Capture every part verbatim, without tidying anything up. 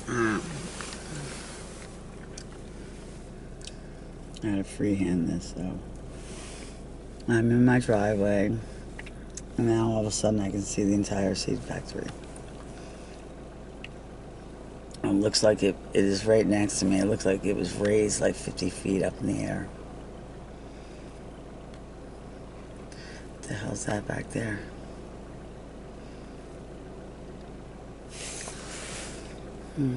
Uh, I gotta freehand this, so I'm in my driveway, and now all of a sudden I can see the entire seed factory. It looks like it, it is right next to me. It looks like it was raised like fifty feet up in the air. What the hell's that back there? Hmm.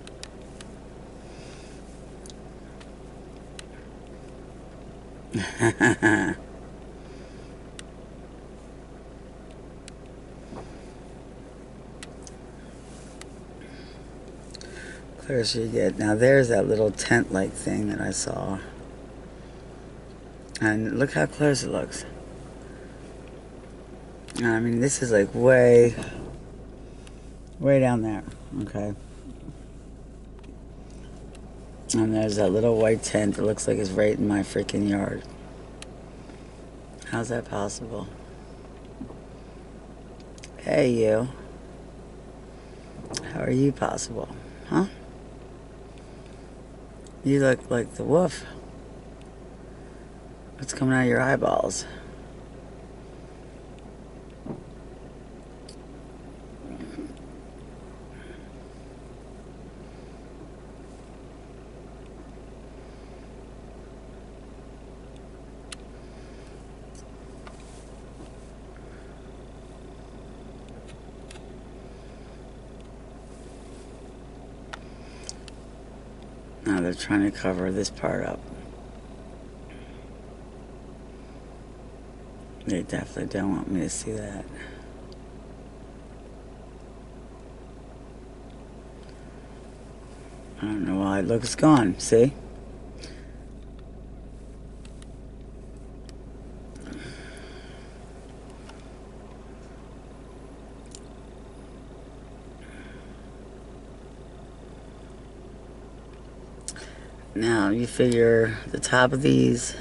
Clear as you get. Now there's that little tent-like thing that I saw. And look how close it looks. I mean, this is like way, way down there, okay? And there's that little white tent that looks like it's right in my freaking yard. How's that possible? Hey, you. How are you possible? Huh? You look like the wolf. What's coming out of your eyeballs? Now they're trying to cover this part up. They definitely don't want me to see that. I don't know why. Look, it's gone. See? Now, you figure the top of these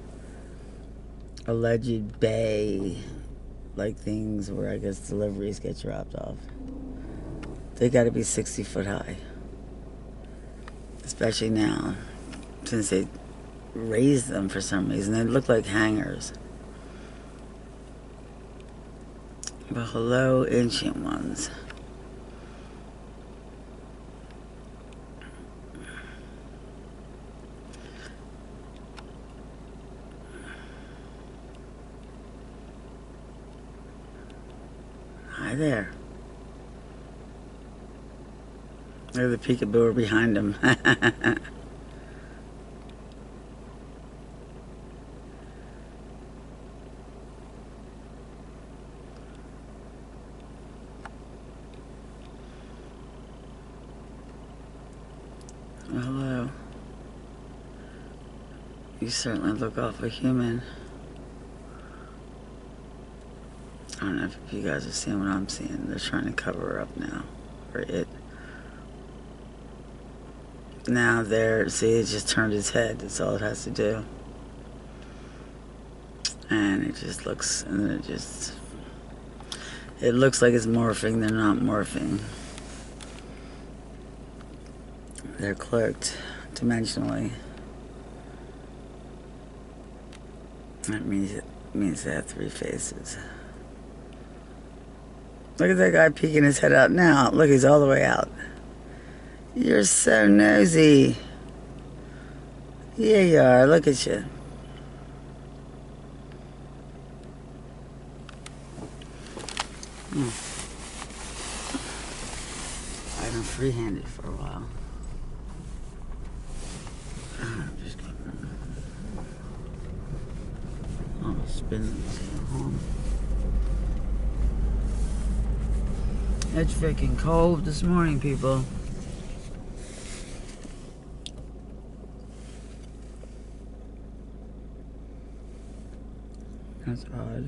alleged bay, like things where I guess deliveries get dropped off, they got to be sixty foot high. Especially now, since they raised them for some reason. They look like hangers. But hello, ancient ones. Hi there. Look at the peekaboo behind him. Well, hello. You certainly look awful human. I don't know if you guys are seeing what I'm seeing. They're trying to cover her up now. Or it. Now there, see, it just turned its head. That's all it has to do. And it just looks, and it just, it looks like it's morphing. They're not morphing. They're cloaked dimensionally. That means it means they have three faces. Look at that guy peeking his head out now. Look, he's all the way out. You're so nosy. Yeah, you are. Look at you. Hmm. I've been free-handed for a while. I'm just kidding. Oh, spinning. Home. It's freaking cold this morning, people. That's odd.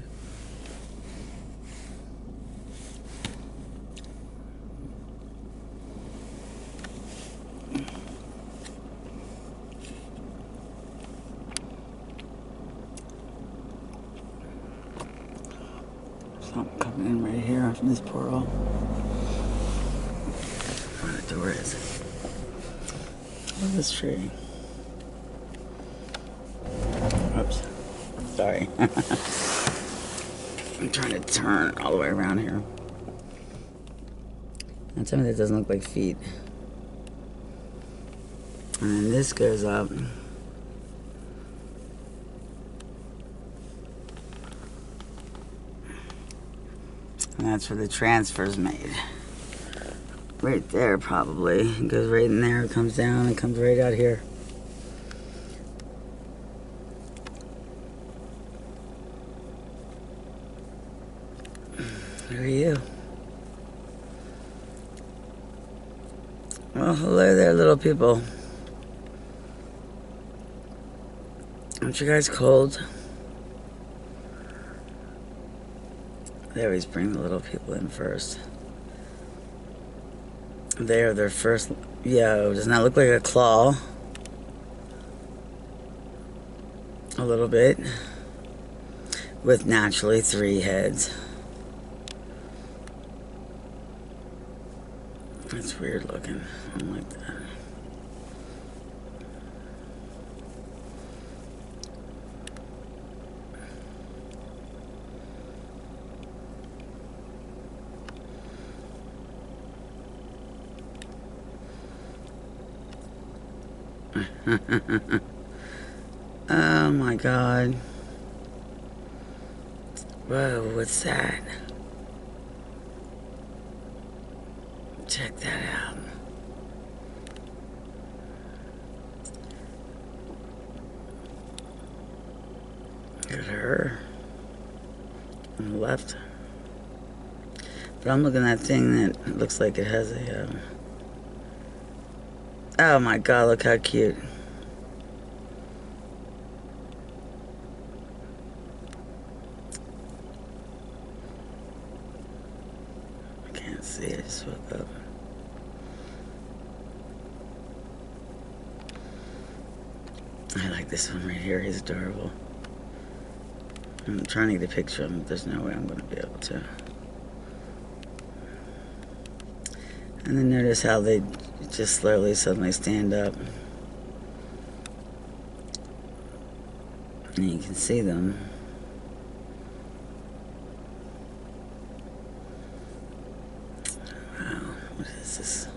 Something coming in right here from this portal. door is. Look at this tree. Oops. Sorry. I'm trying to turn all the way around here. Now tell me that doesn't look like feet. And then this goes up. And that's where the transfer's made. Right there, probably. It goes right in there, it comes down, and comes right out here. Who are you? Well, hello there, little people. Aren't you guys cold? They always bring the little people in first. They are their first. Yo, doesn't that look like a claw? A little bit. With naturally three heads. It's weird looking. I don't like that. Oh my God. Whoa, what's that? Check that out. Look at her. On the left. But I'm looking at that thing that looks like it has a... Um... Oh my God, look how cute. I can't see it, I just woke up. I like this one right here, he's adorable. I'm trying to get a picture of him, but there's no way I'm going to be able to. And then notice how they just slowly suddenly stand up. And you can see them. Wow, what is this?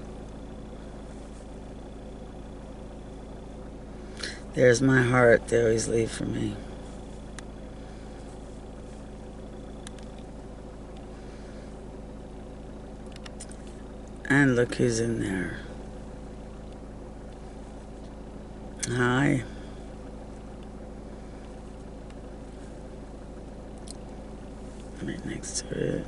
There's my heart, they always leave for me. And look who's in there. Hi. Right next to it.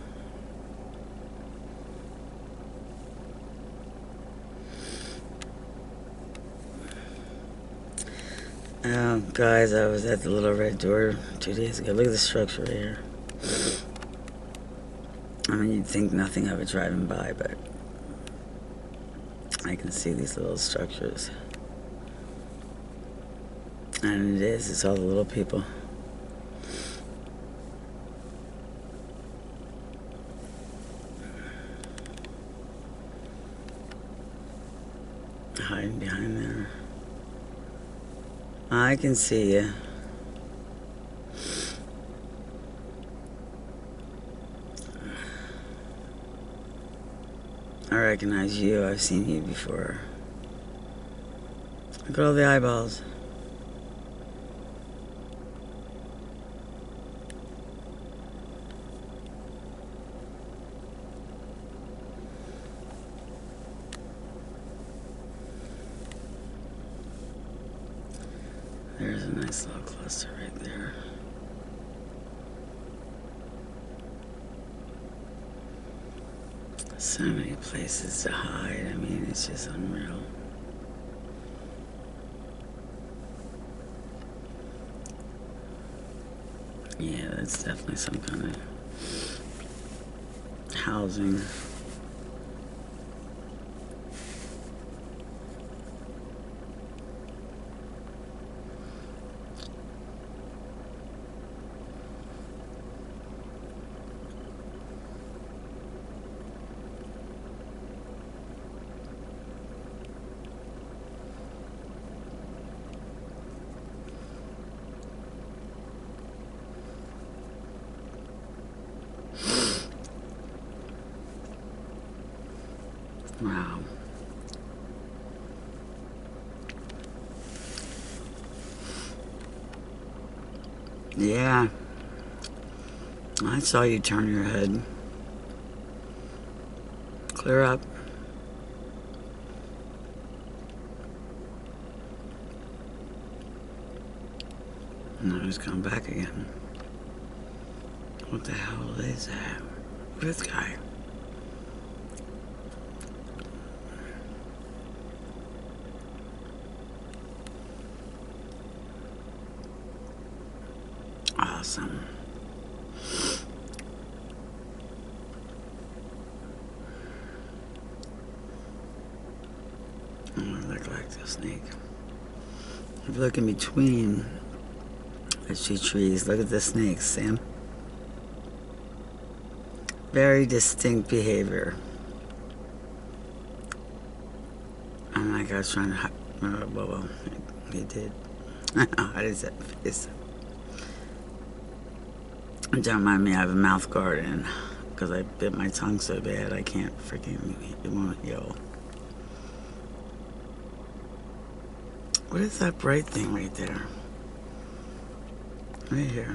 Oh, guys, I was at the little red door two days ago. Look at the structure right here. I mean, you'd think nothing of it driving by, but I can see these little structures. And it is, it's all the little people. Hiding behind there. I can see you. I recognize you. I've seen you before. Look at all the eyeballs. There's a nice little cluster right there. So many places to hide. I mean, it's just unreal. Yeah, that's definitely some kind of housing. Wow. Yeah. I saw you turn your head. Clear up. And now he's coming back again. What the hell is that? This guy. Awesome. Oh, I look like the snake. If you look in between the two trees, look at the snakes, Sam. Very distinct behavior. I'm like I was trying to hide. Uh, well, well, he did. How does that face? Don't mind me, I have a mouth guard in because I bit my tongue so bad I can't freaking, it won't heal. What is that bright thing right there? Right here.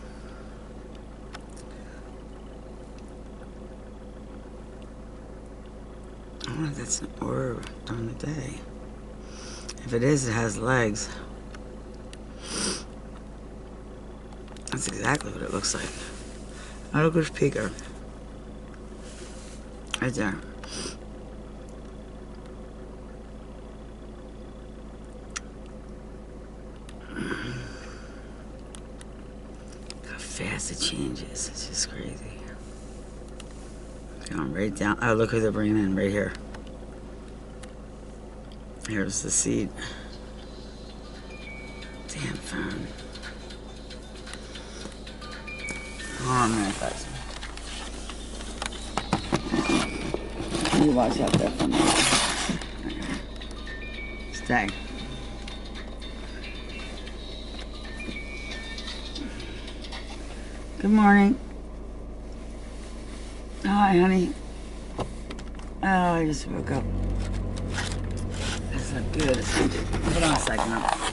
I wonder if that's an orb during the day. If it is, it has legs. That's exactly what it looks like. Oh, look, there's Pico. Right there. How fast it changes. It's just crazy. It's going right down. Oh, look who they're bringing in right here. Here's the seed. Damn phone. Hold on a minute, guys. You watch out there for me. Stay. Good morning. Hi, honey. Oh, I just woke up. That's not good. Hold on a second.